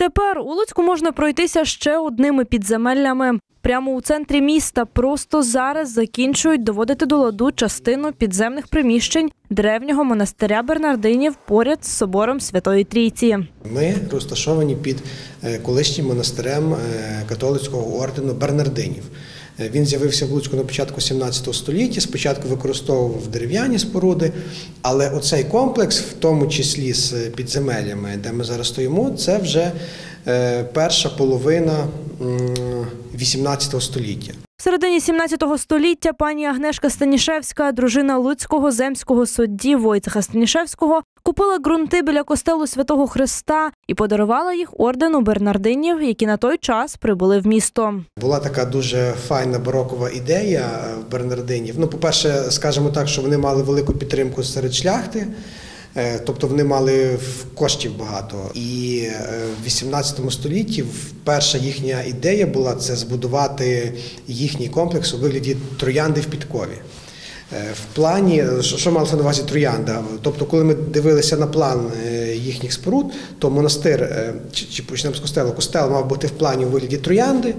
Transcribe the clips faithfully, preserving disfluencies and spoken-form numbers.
Тепер у Луцьку можна пройтися ще одними підземеллями. Прямо у центрі міста просто зараз закінчують доводити до ладу частину підземних приміщень древнього монастиря Бернардинів поряд з собором Святої Трійці. Ми розташовані під колишнім монастирем католицького ордену Бернардинів. Він з'явився в Луцьку на початку сімнадцятого століття, спочатку використовував дерев'яні споруди, але оцей комплекс, в тому числі з підземеллями, де ми зараз стоїмо, це вже перша половина вісімнадцятого століття. В середині сімнадцятого століття пані Агнешка Станішевська, дружина луцького земського судді Войцеха Станішевського, купила ґрунти біля костелу Святого Христа і подарувала їх ордену Бернардинів, які на той час прибули в місто. Була така дуже файна барокова ідея в Бернардинів. Ну, по-перше, скажімо так, що вони мали велику підтримку серед шляхти. Тобто вони мали коштів багато. І в вісімнадцятому столітті перша їхня ідея була це збудувати їхній комплекс у вигляді троянди в підкові. В плані, що малося на увазі троянда? Тобто, коли ми дивилися на план їхніх споруд, то монастир, чи почнемо з костелу, костел мав бути в плані у вигляді троянди,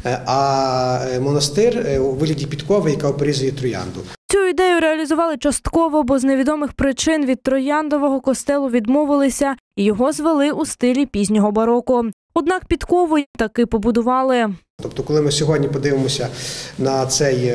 а монастир у вигляді підкови, яка опорізує троянду. Цю ідею реалізували частково, бо з невідомих причин від трояндового костелу відмовилися і його звели у стилі пізнього бароко. Однак підкову таки побудували. Тобто, коли ми сьогодні подивимося на цей,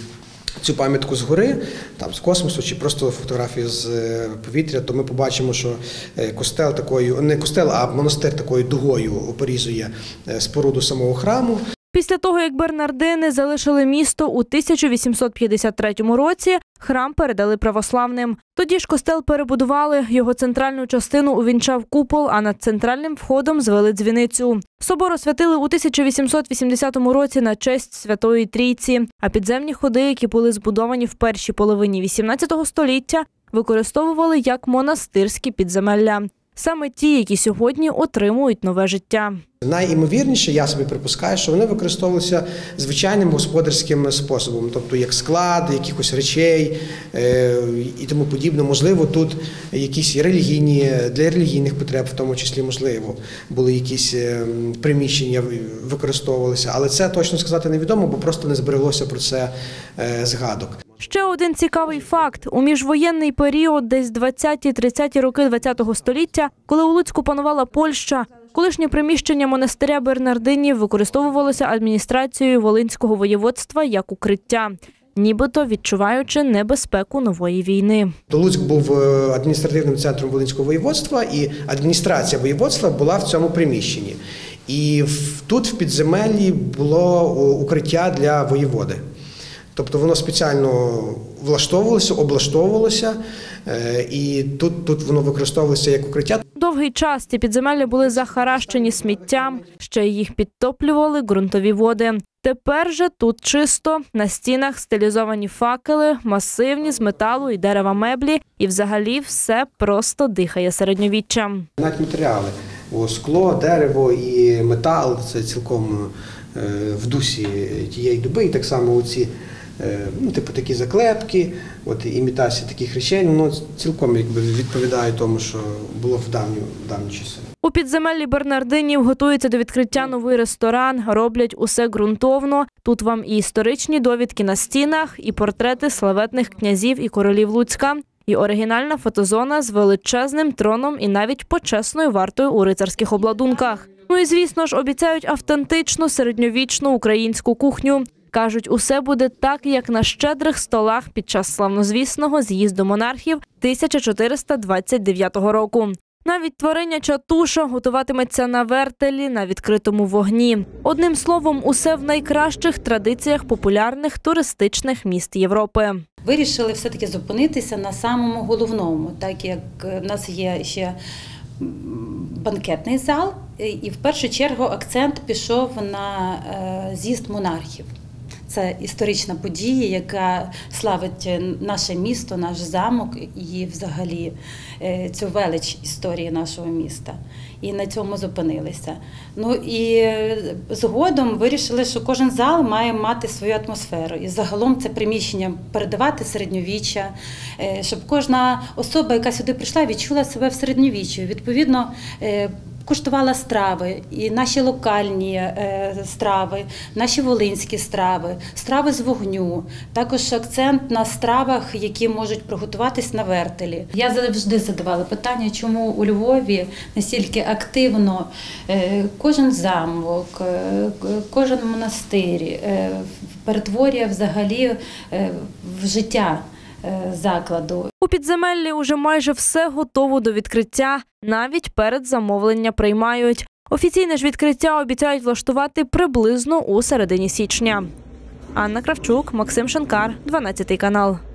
цю пам'ятку згори, там, з космосу чи просто фотографію з повітря, то ми побачимо, що костел такою, не костел, а монастир такою дугою опорізує споруду самого храму. Після того, як Бернардини залишили місто у тисяча вісімсот п'ятдесят третьому році, храм передали православним. Тоді ж костел перебудували, його центральну частину увінчав купол, а над центральним входом звели дзвіницю. Собор освятили у тисяча вісімсот вісімдесятому році на честь Святої Трійці, а підземні ходи, які були збудовані в першій половині вісімнадцятого століття, використовували як монастирські підземелля. Саме ті, які сьогодні отримують нове життя. Найімовірніше, я собі припускаю, що вони використовувалися звичайним господарським способом, тобто як склад якихось речей е і тому подібне. Можливо, тут якісь релігійні, для релігійних потреб, в тому числі, можливо, були якісь е приміщення, використовувалися, але це точно сказати невідомо, бо просто не збереглося про це е згадок. Ще один цікавий факт. У міжвоєнний період, десь двадцяті-тридцяті роки ХХ століття, коли у Луцьку панувала Польща, колишнє приміщення монастиря Бернардинів використовувалося адміністрацією Волинського воєводства як укриття, нібито відчуваючи небезпеку нової війни. Луцьк був адміністративним центром Волинського воєводства, і адміністрація воєводства була в цьому приміщенні. І тут в підземеллі було укриття для воєводи. Тобто воно спеціально влаштовувалося, облаштовувалося, і тут, тут воно використовувалося як укриття. Довгий час ці підземелля були захаращені сміттям, ще їх підтоплювали ґрунтові води. Тепер же тут чисто, на стінах стилізовані факели, масивні з металу і дерева меблі, і взагалі все просто дихає середньовіччям. Навіть матеріали, о, скло, дерево і метал – це цілком в дусі тієї доби, і так само оці, ну, типу такі заклепки, от імітації таких речей, воно цілком якби відповідає тому, що було в давні, в давні часи. У підземеллі Бернардинів готується до відкриття новий ресторан, роблять усе ґрунтовно. Тут вам і історичні довідки на стінах, і портрети славетних князів і королів Луцька, і оригінальна фотозона з величезним троном і навіть почесною вартою у рицарських обладунках. Ну і, звісно ж, обіцяють автентичну середньовічну українську кухню. Кажуть, усе буде так, як на щедрих столах під час славнозвісного з'їзду монархів тисяча чотириста двадцять дев'ятого року. Навіть твориняча туша готуватиметься на вертелі, на відкритому вогні. Одним словом, усе в найкращих традиціях популярних туристичних міст Європи. Вирішили все-таки зупинитися на самому головному, так як в нас є ще банкетний зал, і в першу чергу акцент пішов на з'їзд монархів. Це історична подія, яка славить наше місто, наш замок і взагалі цю велич історії нашого міста. І на цьому зупинилися. Ну і згодом вирішили, що кожен зал має мати свою атмосферу. І загалом це приміщення передавати середньовіччя, щоб кожна особа, яка сюди прийшла, відчула себе в середньовіччі. Відповідно, куштувала страви, і наші локальні е, страви, наші волинські страви, страви з вогню. Також акцент на стравах, які можуть приготуватись на вертелі. Я завжди задавала питання, чому у Львові настільки активно е, кожен замок, е, кожен монастир е, перетворює взагалі е, в життя закладу. У підземеллі уже майже все готово до відкриття, навіть передзамовлення приймають. Офіційне ж відкриття обіцяють влаштувати приблизно у середині січня. Анна Кравчук, Максим Шинкар, дванадцятий канал.